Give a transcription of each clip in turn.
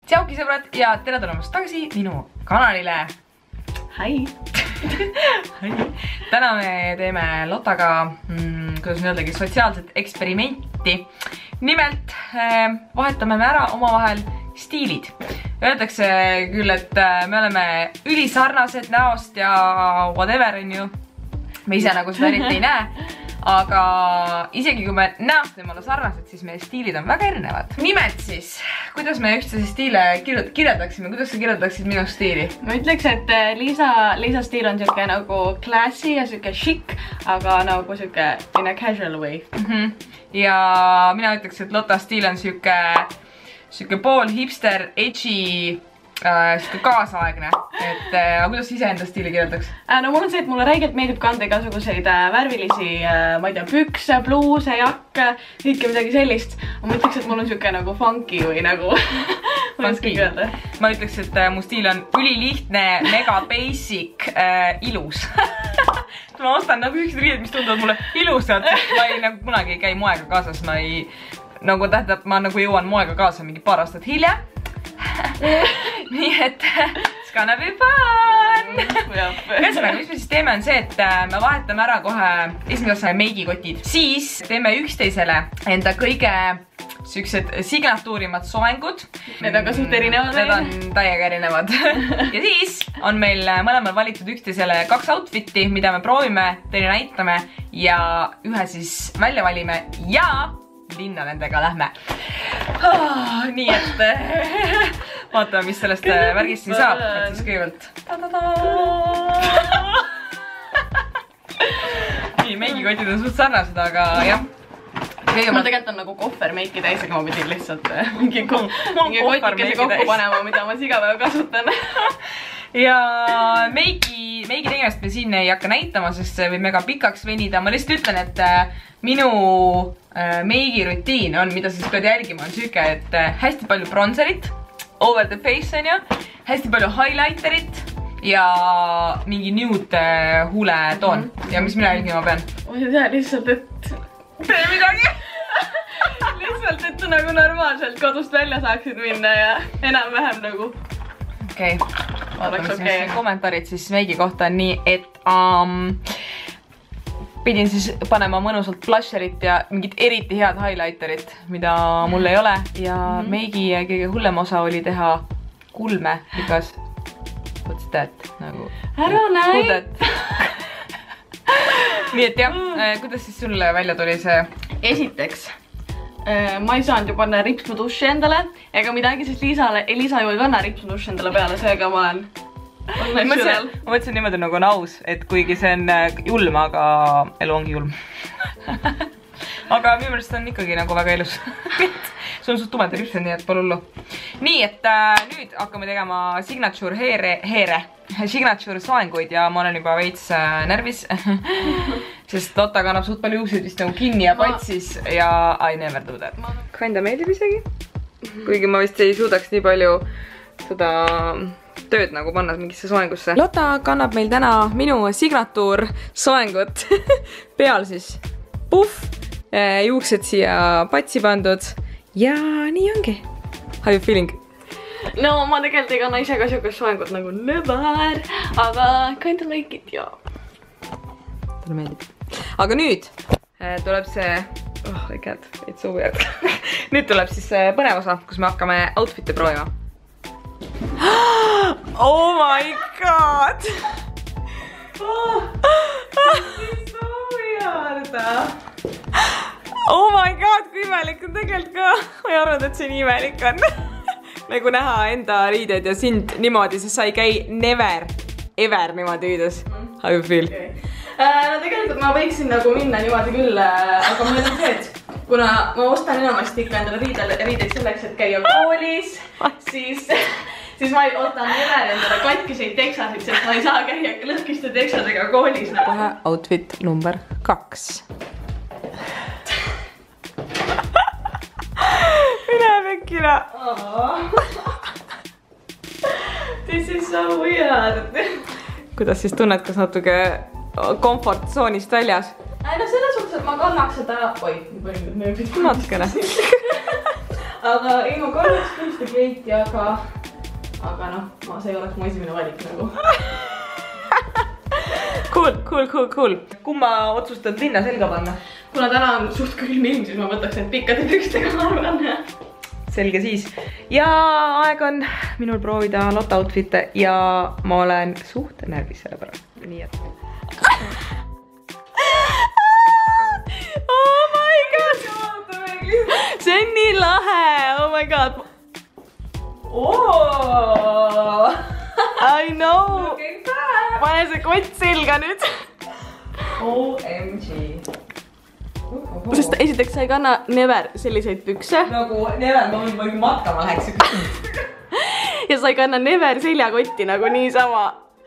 Tšauki sõbrad ja tere tulemast tagasi minu kanalile. Hai! Täna me teeme Lottaga, kuidas me öeldagi, sotsiaalset eksperimenti. Nimelt vahetame me ära omavahel stiilid. Öeldakse küll, et me oleme ülisarnased näost ja whatever on ju. Me ise nagu seda eriti ei näe. Aga isegi kui me näost võime olla sarnased, siis meie stiilid on väga erinevad. Nimelt siis, kuidas me üksteise stiile kirjeldaksime? Kuidas sa kirjeldaksid minu stiili? Ma ütleks, et Liisa stiil on siuke nagu classy ja siuke chic, aga nagu siuke in a casual way. Ja mina ütleks, et Lotta stiil on siuke pool hipster, edgy, siuke kaasaegne. Aga kuidas ise enda stiili kirjeldaks? No mul on see, et mulle räigelt meeldib kanda igasuguseid värvilisi, ma ei tea, pükse, bluuse, jakke, kõike midagi sellist. Ma ütleks, et mul on siuke nagu funky või nagu ma ütleks, et mu stiil on ülilihtne, mega basic, ilus. Ma ostan nagu üksid riided, mis tunduvad mulle ilusad. Ma ei nagu kunagi ei käi moega kaasas. Ma ei, nagu tähendab, ma nagu jõuan moega kaasa mingi paar aastat hiljem. Nii et it's gonna be fun! Ühesõnaga, mis me siis teeme on see, et me vahetame ära kohe esimese meigikotid. Siis teeme üksteisele enda kõige siuksed signatuurimad soengud. Need on ka suht erinevad. Need on täiega erinevad. Ja siis on meil mõlemal valitud üksteisele 2 outfiti, mida me proovime, teile näitame ja ühe siis välja valime ja linna nendega lähme. Nii et vaatame, mis sellest värgist siin saab. Et siis kõigepealt. Nii, meigikotid on suht sarnased, aga jah. Mul tegelikult on nagu kohver meiki täis, aga ma pidin lihtsalt mingi kotikese kokku panema, mida ma igapäev kasutan. Ja meigi tegemist me siin ei hakka näitama, sest see võib mega pikaks venida. Ma lihtsalt ütlen, et minu meigirutiin on, mida sa siis pead jälgima, on süke, et hästi palju bronzerit, over the face on ju, hästi palju highlighterit ja mingi nude huuletoon. Ja mis mina jälgima pean? Ma ei tea lihtsalt, et tee midagi! Lihtsalt, et sa nagu normaalselt kodust välja saaksid minna ja enam-vähem nagu. Okei, vaatame kommentaarid siis meigi kohta on nii, et pidin siis panema mõnusalt blusherit ja mingit eriti head highlighterit, mida mul ei ole. Ja meigi kõige hullem osa oli teha kulme, because what's that? Nagu ära näi! Nii et jah, kuidas siis sulle välja tuli see? Esiteks, ma ei saanud ju panna ripsmuduši endale ega midagi, sest Liisa ju ei kanna ripsmuduši endale peale, seega ma olen natural. Ma mõtlesin niimoodi nagu on aus, et kuigi see on julm, aga elu ongi julm. Aga minu meelest on ikkagi nagu väga ilus. See on suht tumeda ripsed, nii et pole hullu. Nii, et nüüd hakkame tegema signature soenguid ja ma olen juba veits närvis. Sest Lotta kannab suht palju juukseid vist nagu kinni ja patsis ja I never do that. Kinda meeldib isegi. Kuigi ma vist ei suudaks nii palju seda tööd nagu panna mingisse soengusse. Lotta kannab meil täna minu signatuur soengut. Peal siis puff, juuksed siia patsi pandud ja nii ongi. How you feeling? No ma tegelikult ei kanna ise ka siukest soengut nagu never, aga kinda like it ja. Talle meeldib. Aga nüüd tuleb see, oh my god, it's so weird. Nüüd tuleb siis põnev osa, kus me hakkame outfit'e proovima. Oh my god! This is so weird! Oh my god, kui imelik on tegelikult ka! Ma ei arvanud, et see nii imelik on. Nagu näha enda riided ja sind niimoodi, sest sa ei käi never, ever niimoodi riides. How you feel? No tegelikult ma võiksin nagu minna niimoodi küll, aga mul on see, et kuna ma ostan enamasti ikka endale riideid selleks, et käia koolis, siis ma ostan never endale katkiseid teksasid, sest ma ei saa käia lõhkiste teksadega koolis. Kohe outfit number 2. Mine pekkina. This is so weird. Kuidas siis tunned, kas natuke komfortsoonist väljas? No selles suhtes, et ma kannaks seda... Oi, natukene. aga ei, ma kardaks küll seda kleiti, aga noh, see ei oleks mu esimene valik nagu. Cool. Kumma otsustad linna selga panna? Kuna täna on suht külm ilm, siis ma võtaks need pikkade pükstega, ma arvan. Selge siis. Ja aeg on minul proovida Lotta outfit'e ja ma olen suht närvis selle pärast. Nii et... Oh my god! See on nii lahe! Oh my god! Oh! I know! Pane see kott selga nüüd! OMG! Sest esiteks sa ei kanna never selliseid pükse. Nagu never, ma võin matkama läheks. Ja sa ei kanna never seljakotti nagu niisama.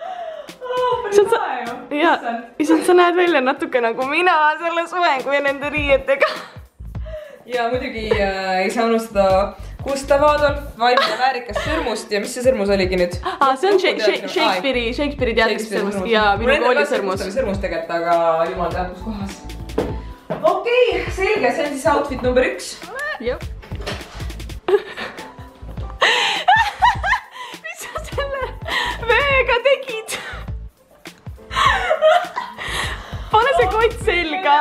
Ja siis sa näed välja natuke nagu mina selle suvengu ja nende riietega. Ja muidugi ei saa unustada Gustav Adolf, vaimne väärikas sõrmust ja mis see sõrmus oligi nüüd? See on Shakespeare'i teatris ja minu kooli sõrmus. Sõrmus tegelikult, aga jumal teab kus kohas. Okei, selge, see on siis outfit number 1. Jep. Mis sa selle veega tegid? Pane see kott selga.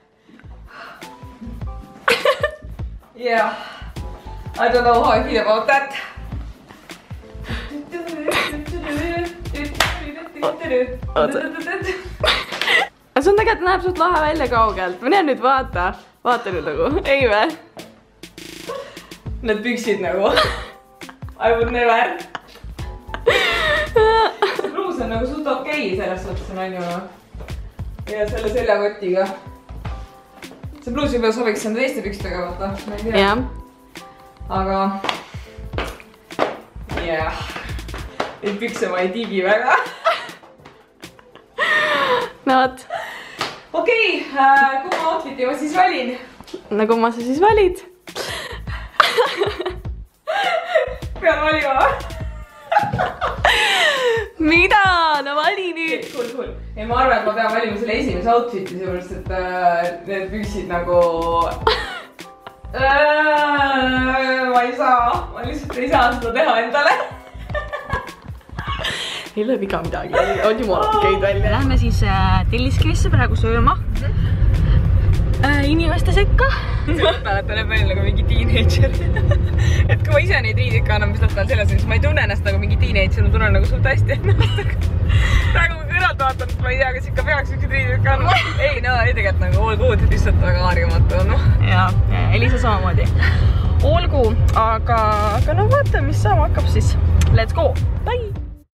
Yeah, I don't know how I feel about that. See on tegelikult näeb suht lahe välja kaugelt. Mine nüüd vaata nüüd nagu. Ei vä? Need püksid nagu. I would never. See bluus on nagu suht okei selles suhtes on ju. Ja selle seljakotiga. See bluus juba sobiks enda teiste pükstega vaata. Jah. Aga... Yeah. Neid pükse ma ei tigi väga. No vot. Okei, kumma outfiti ma siis valin? No kumma sa siis valid? Pean valima. Mida? No vali nüüd. Cool. Ja ma arvan, et ma pean valima selle esimese outfiti, seepärast, et need püksid nagu... Ma ei saa. Ma lihtsalt ei saa seda teha endale. Ei ole viga midagi, on jumala käid välja. Lähme siis telliskivisse praegu sööma inimeste sekka. Lotta näeb välja nagu mingi teenager. Et kui ma ise neid riidid kannan, mis Lotta on selles, siis ma ei tunne ennast nagu mingi teenager, ma tunnen nagu suht hästi ennast. Praegu kui kõrvalt vaatan, ma ei tea, kas ikka peaks üksid riidid kannan. Ei, no ei tegelikult nagu all good, lihtsalt väga harjumatu on. Ja Elisa samamoodi. Olgu, aga no vaata, mis saama hakkab siis. Let's go! Bye!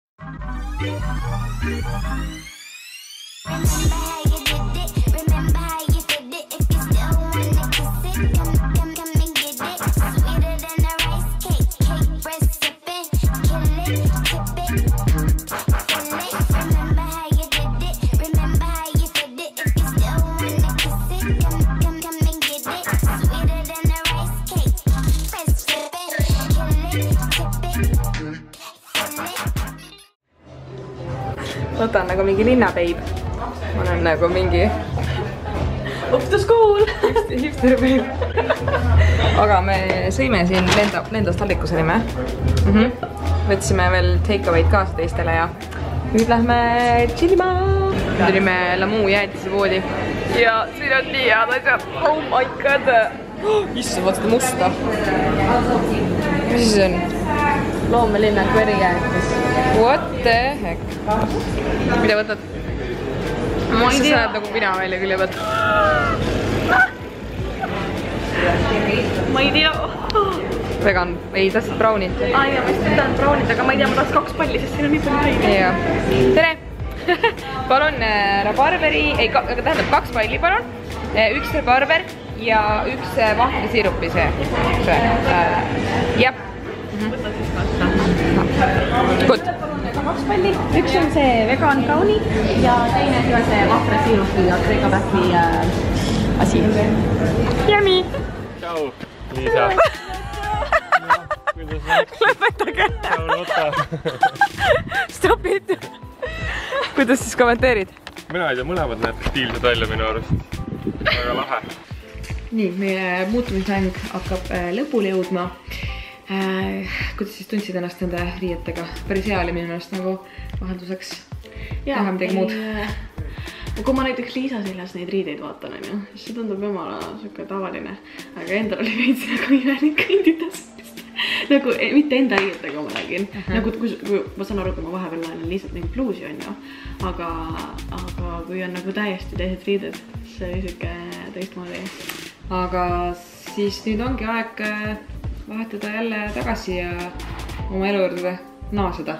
Lotta on nagu mingi linnapeib. Ma olen nagu mingi... Off the school! Hipster peib. Aga me sõime siin lendost tallikuseni. Võtsime veel take-away'd kaasa teistele ja nüüd lähme chillima. Nüüd olime Lamu jäätise voodi. Ja siin on nii head asjad. Oh my god! Issand, vaata seda musta. Mis see on? Loomelinnak verijäätis. What the heck? Mida võtad? Ma ei tea. Sa saad nagu mina välja külje pealt. Ma ei tea. Vegan. Ei, tahtsid brownit? Ai, ma just võtan brownit, aga ma ei tea, ma tahaks 2 palli, sest siin on nii palju häid. Tere! Palun rabarberi, tähendab 2 palli palun. 1 rabarber ja 1 vahvlisirupi see. Jep. Võta siis kasta. Good. 2 palli. 1 on see vegan browni ja teine on see vahvlisirupi ja Kreeka pähkli asi. Yummy! Tšau, Liisa! Lõpetage! Tšau, Lotta! Stop it! Kuidas siis kommenteerid? Mina ei tea, mõlemad näed stiilsed välja minu arust. Väga lahe. nii, meie muutumismäng hakkab lõpule jõudma. Kuidas siis tundsid ennast nende riietega? Päris hea oli minu ennast nagu vahelduseks teha midagi muud. Kui ma näiteks Liisa seljas neid riideid vaatan, siis see tundub jumala siuke tavaline. Aga endal oli veits nagu imelik kõndida sellest. Nagu mitte enda riietega ma nägin. Nagu kui ma saan aru, kui ma vahepeal laen lihtsalt mingi bluusi on ju. Aga kui on nagu täiesti teised riided, see oli siuke teistmoodi. Aga siis nüüd ongi aeg vahetada jälle tagasi ja oma elu juurde naasta.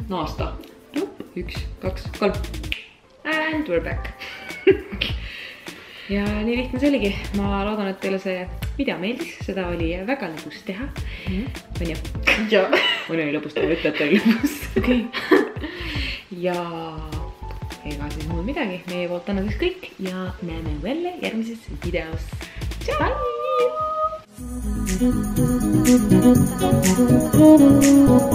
1, 2, 3. And we're back. Ja nii lihtne see oligi. Ma loodan, et teile see video meeldis. Seda oli väga lõbus teha. On ju? Jaa. On oli lõbus teha, ütle, et oli lõbus. Okei. Ja ega siis muud midagi. Meie poolt tänaseks kõik ja näeme jälle järgmises videos. Bye!